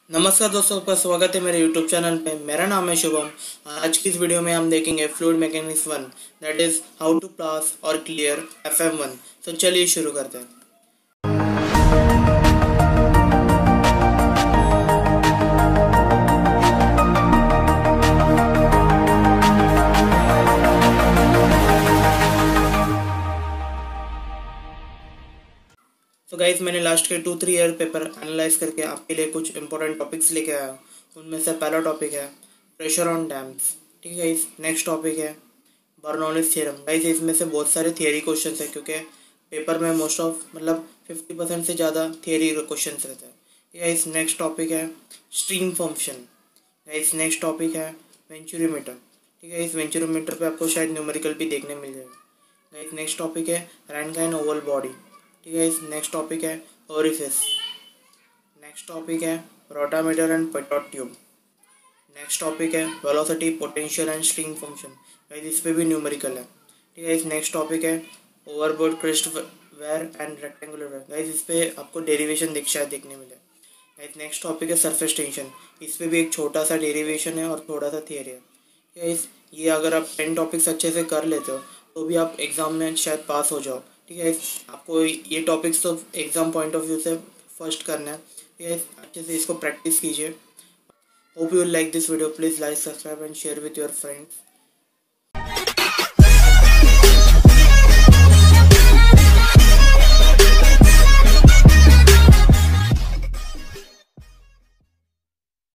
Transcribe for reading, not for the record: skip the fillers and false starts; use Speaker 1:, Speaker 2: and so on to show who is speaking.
Speaker 1: नमस्कार दोस्तों, आपका स्वागत है मेरे यूट्यूब चैनल पे। मेरा नाम है शुभम। आज की इस वीडियो में हम देखेंगे fluid mechanics 1, that is how to pass और क्लियर FM1। तो चलिए शुरू करते हैं। तो गाइज, मैंने लास्ट के 2-3 ईयर पेपर एनालाइज करके आपके लिए कुछ इंपॉर्टेंट टॉपिक्स लेके आया हूँ। उनमें से पहला टॉपिक है प्रेशर ऑन डैम्स। ठीक है गाइज, नेक्स्ट टॉपिक है बर्नौलीज थ्योरम। गाइज, इसमें से बहुत सारे थियरी क्वेश्चन है क्योंकि पेपर में मोस्ट ऑफ 50% से ज़्यादा थियरी क्वेश्चन रहता है। ठीक है गाइज, नेक्स्ट टॉपिक है stream function. Guys, next topic है वेंचुरीमीटर। ठीक है, इस वेंचुरीमीटर पे आपको शायद न्यूमेरिकल भी देखने मिल जाएगा। गाइज, नेक्स्ट टॉपिक है रैनकाइन ओवल बॉडी। ठीक है, इस नेक्स्ट टॉपिक है ओरिफिस। नेक्स्ट टॉपिक है rotameter and pitot tube. Next topic है velocity, potential and stream function. Guys, इस पे भी न्यूमेरिकल है। ठीक है, इस नेक्स्ट टॉपिक है overboard crest weir and rectangular weir. Guys, इस पे आपको डेरिवेशन शायद देखने मिले। गाइस, नेक्स्ट टॉपिक है सरफेस टेंशन। इस पे भी एक छोटा सा डेरिवेशन है और थोड़ा सा थियरी है। गाइस, ये अगर आप 10 टॉपिक्स अच्छे से कर लेते हो तो भी आप एग्जाम में शायद पास हो जाओ। ठीक है, आपको ये टॉपिक्स तो एग्जाम पॉइंट ऑफ व्यू से फर्स्ट करना है। ठीक है, अच्छे से इसको प्रैक्टिस कीजिए। Hope you like this video. Please like, subscribe and share with your friends.